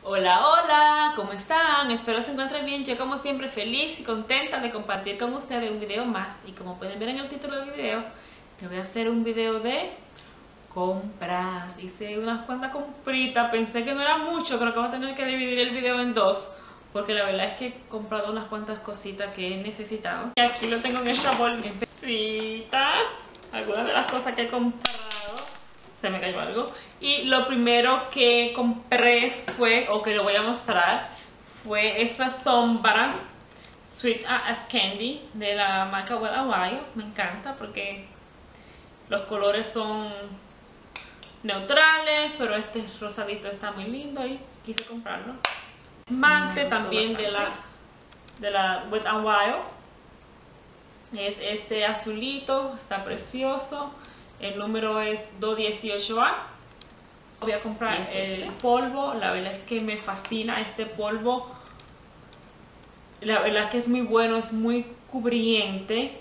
Hola, hola, ¿cómo están? Espero se encuentren bien. Yo como siempre feliz y contenta de compartir con ustedes un video más. Y como pueden ver en el título del video, te voy a hacer un video de compras. Hice unas cuantas compritas, pensé que no era mucho, creo que voy a tener que dividir el video en dos, porque la verdad es que he comprado unas cuantas cositas que he necesitado. Y aquí lo tengo en esta bolsita, algunas de las cosas que he comprado. Se me cayó algo. Y lo primero que compré fue, o que lo voy a mostrar, fue esta sombra Sweet as Candy de la marca Wet n Wild. Me encanta porque los colores son neutrales, pero este rosadito está muy lindo y quise comprarlo. Esmalte también de la Wet n Wild. Es este azulito, está precioso. El número es 218A. Voy a comprar el polvo. La verdad es que me fascina este polvo. La verdad es que es muy bueno, es muy cubriente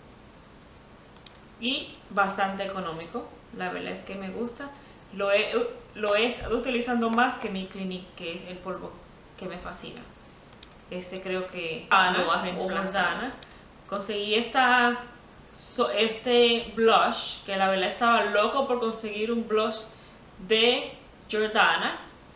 y bastante económico. La verdad es que me gusta. Lo he estado utilizando más que mi Clinique, que es el polvo que me fascina. Este creo que lo va a reemplazar. Conseguí este blush, que la verdad estaba loco por conseguir un blush de Jordana,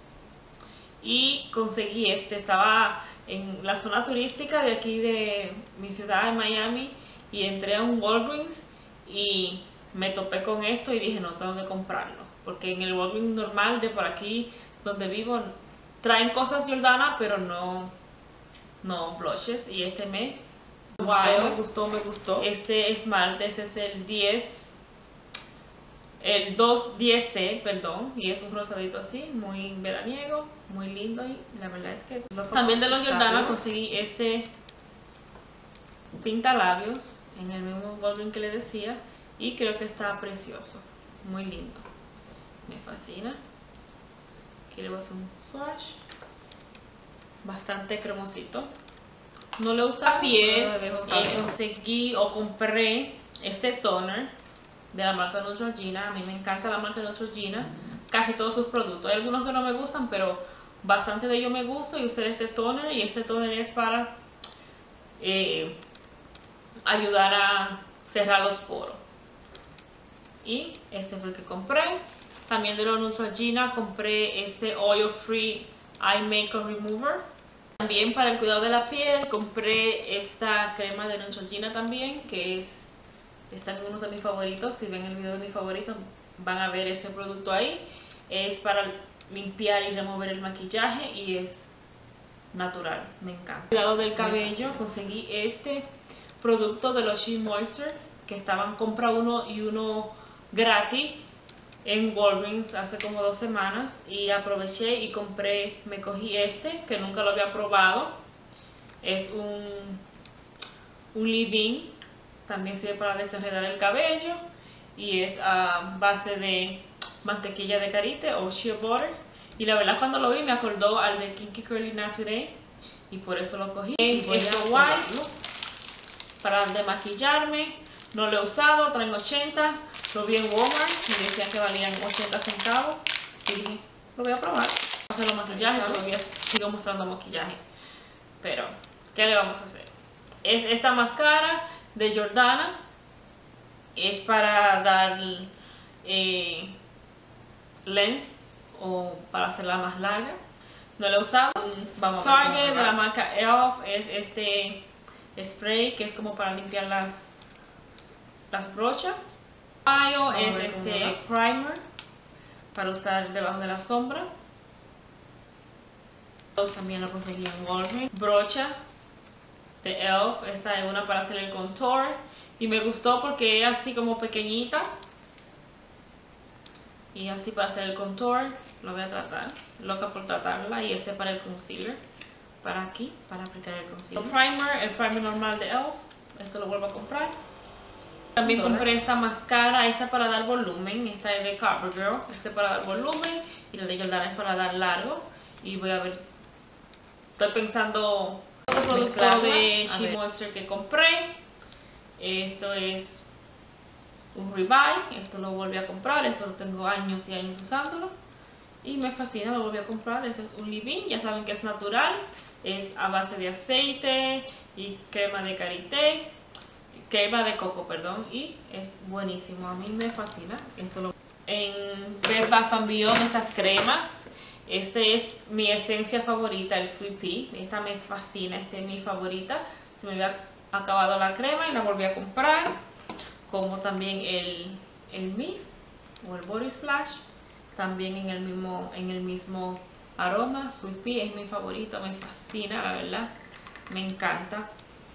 y conseguí estaba en la zona turística de aquí de mi ciudad de Miami, y entré a un Walgreens y me topé con esto y dije no, tengo que comprarlo, porque en el Walgreens normal de por aquí donde vivo traen cosas Jordana pero no blushes, y este me gustó. Este esmalte, ese es el 210C, perdón, y es un rosadito así, muy veraniego, muy lindo, y la verdad es que también de los Jordana conseguí este pintalabios en el mismo volumen que le decía, y creo que está precioso, muy lindo, me fascina. Aquí le voy a hacer un swatch, bastante cremosito. No lo uso a piel. Conseguí o compré este toner de la marca Neutrogena. A mí me encanta la marca Neutrogena, casi todos sus productos. Hay algunos que no me gustan, pero bastante de ellos me gusta, y usé este toner, y este toner es para ayudar a cerrar los poros. Y este fue el que compré. También de los Neutrogena compré este Oil Free Eye Makeup Remover. También para el cuidado de la piel compré esta crema de Neutrogena también, que está en uno de mis favoritos. Si ven el video de mis favoritos van a ver este producto ahí. Es para limpiar y remover el maquillaje y es natural, me encanta. Cuidado del cabello, conseguí este producto de los She Moisture, que estaban compra uno y uno gratis en Walgreens hace como 2 semanas, y aproveché y compré, me cogí este que nunca lo había probado. Es un leave-in, también sirve para desenredar el cabello, y es a base de mantequilla de karité o shea butter, y la verdad cuando lo vi me acordó al de Kinky Curly Naturé, y por eso lo cogí. Es white para demaquillarme. No lo he usado, traen 80, lo vi en Walmart y decían que valían 80 centavos y dije, lo voy a probar. Hacer los maquillajes, todavía sigo mostrando maquillaje, pero ¿qué le vamos a hacer? Esta máscara de Jordana es para dar length o para hacerla más larga. No la he usado. Vamos a ver. Target de la marca ELF es este spray que es como para limpiar las brochas. Mayo es este primer para usar debajo de la sombra. También lo conseguí en Walgreens. Brocha de ELF, esta es una para hacer el contour, y me gustó porque es así como pequeñita, y así para hacer el contour. Lo voy a tratar, loca por tratarla. Y este para el concealer, para aquí, para aplicar el concealer. El primer normal de ELF, esto lo vuelvo a comprar. También compré esta máscara, esta para dar volumen, esta es de CoverGirl, este para dar volumen, y la de Jordana es para dar largo. Y voy a ver, estoy pensando otro producto de She Moisture que compré. Esto es un Revive, esto lo volví a comprar, esto lo tengo años y años usándolo, y me fascina, lo volví a comprar. Este es un leave-in, ya saben que es natural, es a base de aceite y crema de karité, crema de coco, perdón, y es buenísimo, a mí me fascina. En Bed Bath & Beyond, estas cremas, este es mi esencia favorita, el Sweet Pea, esta me fascina, esta es mi favorita. Se me había acabado la crema y la volví a comprar, como también el mist o el body splash, también en el mismo aroma. Sweet Pea es mi favorito, me fascina, la verdad, me encanta.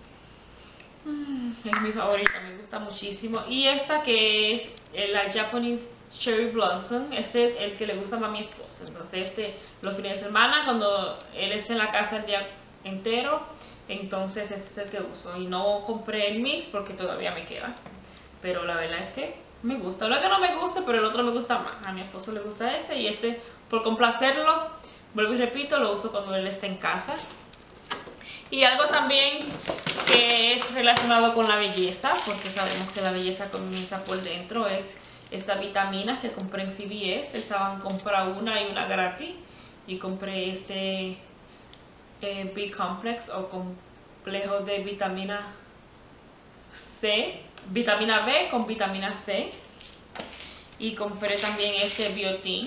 Es mi favorita, me gusta muchísimo. Y esta que es la Japanese Cherry Blossom, este es el que le gusta más a mi esposo. Entonces los fines de semana, cuando él está en la casa el día entero, entonces este es el que uso. Y no compré el mix porque todavía me queda, pero la verdad es que me gusta. No es que no me guste, pero el otro me gusta más. A mi esposo le gusta ese, y este, por complacerlo, vuelvo y repito, lo uso cuando él está en casa. Y algo también que es relacionado con la belleza, porque sabemos que la belleza comienza por dentro, es estas vitaminas que compré en CVS. Estaban compra una y una gratis, y compré este B-Complex, o complejo de vitamina C, vitamina B con vitamina C, y compré también este biotin.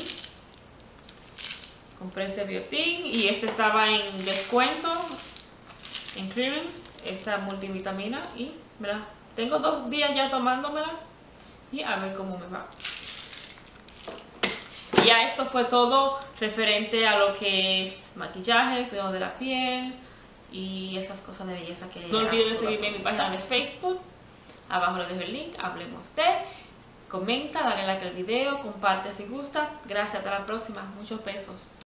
Compré este biotin y este estaba en descuento, en clearance, esta multivitamina, y mira, tengo 2 días ya tomándomela y a ver cómo me va. Ya esto fue todo referente a lo que es maquillaje, cuidado de la piel y esas cosas de belleza que... No olviden seguirme en mi página de Facebook, abajo les dejo el link. Hablemos de. Comenta, dale like al video, comparte si gusta. Gracias, hasta la próxima, muchos besos.